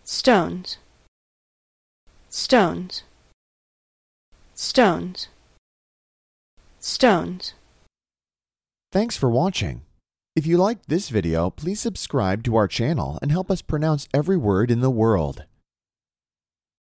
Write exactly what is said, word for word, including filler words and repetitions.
stones, stones, stones, stones. Thanks for watching. If you liked this video, please subscribe to our channel and help us pronounce every word in the world.